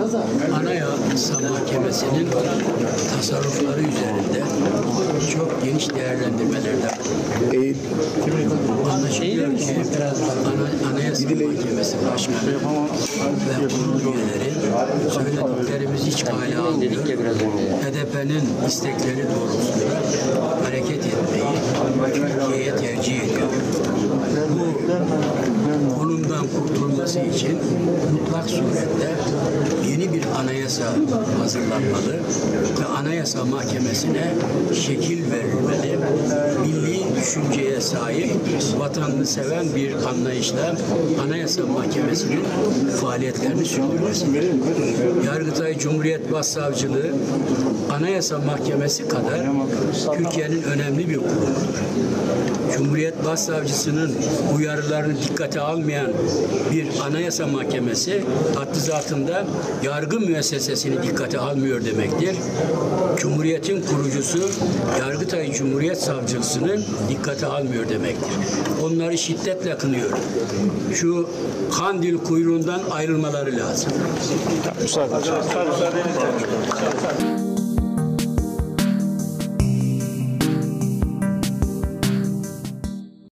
Anayasa Mahkemesi'nin tasarrufları üzerinde çok geniş değerlendirmelerde anlaşılıyor ki Anayasa Mahkemesi Başkanı ve kurul üyeleri söylediklerimizi hiç kale almıyor. HDP'nin istekleri doğrultusunda hareket etmeyi Türkiye'ye tercih ediyor. Bu konumdan kurtulması için mutlak surette yeni bir anayasa hazırlanmalı ve Anayasa Mahkemesi'ne şekil verilmeli. Milli düşünceye sahip, vatanını seven bir anlayışla Anayasa Mahkemesi'nin faaliyetlerini sürdürmesidir. Yargıtay Cumhuriyet Başsavcılığı Anayasa Mahkemesi kadar Türkiye'nin önemli bir kurumudur. Cumhuriyet Başsavcısının uyarılarını dikkate almayan bir Anayasa Mahkemesi haddi zatında yargı müessesesini dikkate almıyor demektir. Cumhuriyetin kurucusu Yargıtay Cumhuriyet Savcılığı'nın dikkate almıyor demektir. Onları şiddetle kınıyorum. Şu Kandil kuyruğundan ayrılmaları lazım. Müsaade.